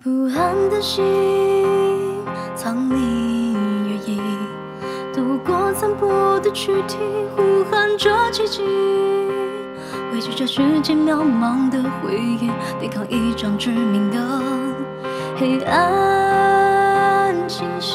不安的心，藏匿约意，度过残破的躯体，呼喊着奇迹，畏惧这世界渺茫的回忆，抵抗一场致命的黑暗侵袭。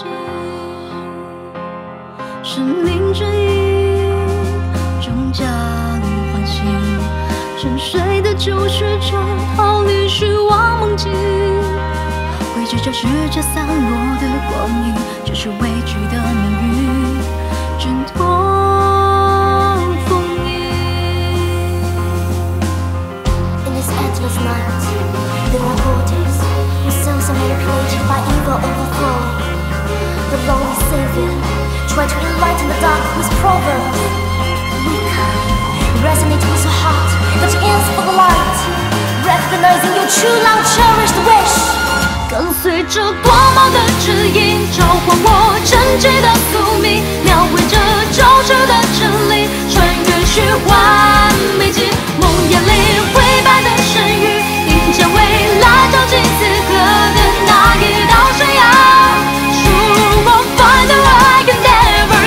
生命之一终将唤醒，沉睡的救世者，逃离虚妄梦境。 畏惧这世界散落的光阴，这是畏惧的命运，挣脱封印。 In this endless night, there are portals whose souls are manipulated by evil overflow. The lonely savior tried to enlighten the dark with proverbs. Weaker, resonate with your heart that yearns for the light, recognizing your true long cherished wish. 跟随着光芒的指引，召唤我贞洁的宿命，描绘着昭示的真理，穿越虚幻美景，梦魇里灰白的神域，迎接未来，照进此刻的那一道闪耀。True, I'll find the I can never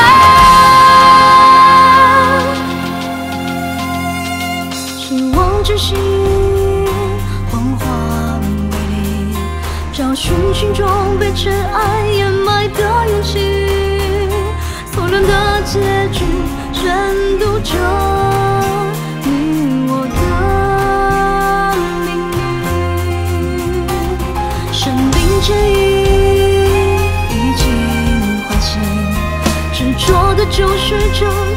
give up。希望之心，光华。 找寻心中被尘埃掩埋的勇气，错乱的结局宣读着你我的命运。生命之意已经唤醒，执着的救世者。